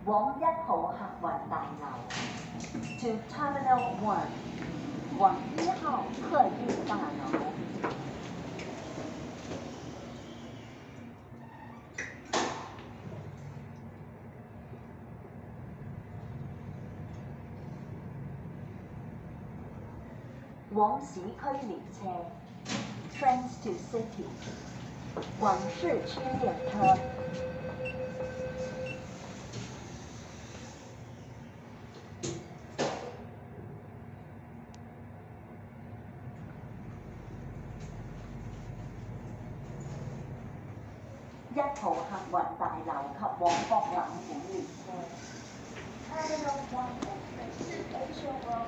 往1號客運大樓 to Terminal 1，往1號客運大樓。往市區列車 Trains to City， 往市區列車。1號客運大樓及往博覽館列車。Terminal 1 Express to Asia World